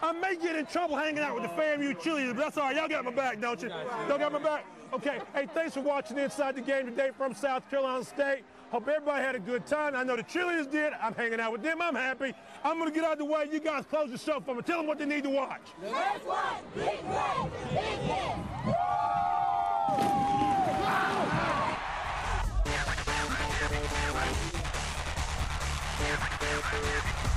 I may get in trouble hanging out with the FAMU Cheerleaders, but that's all right. Y'all got my back, don't you? Y'all got my back? Okay. Hey, thanks for watching Inside the Game today from South Carolina State. Hope everybody had a good time. I know the cheerleaders did. I'm hanging out with them. I'm happy. I'm going to get out of the way. You guys close the show for me. Tell them what they need to watch. Let's watch Big Red, Big Hit.